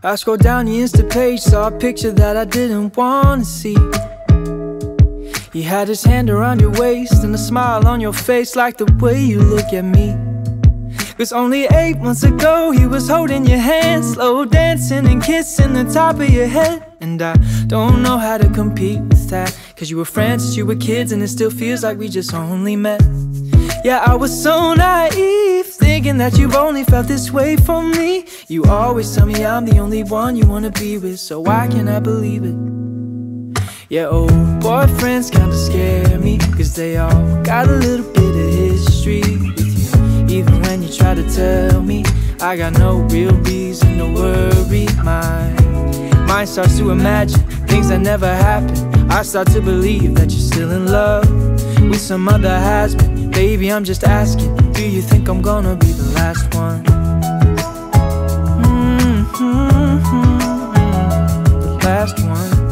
I scrolled down the Insta page, saw a picture that I didn't wanna see. He had his hand around your waist and a smile on your face, like the way you look at me. 'Cause only 8 months ago he was holding your hand, slow dancing and kissing the top of your head. And I don't know how to compete with that, 'cause you were friends since you were kids, and it still feels like we just only met. Yeah, I was so naive, thinking that you've only felt this way for me. You always tell me I'm the only one you wanna be with, so why can't I believe it? Yeah, old boyfriends kinda scare me, 'cause they all got a little bit of history with you. Even when you try to tell me I got no real reason to worry, my mind starts to imagine things that never happened. I start to believe that you're still in love with some other has-been. Baby, I'm just asking, do you think I'm gonna be the last one? The last one.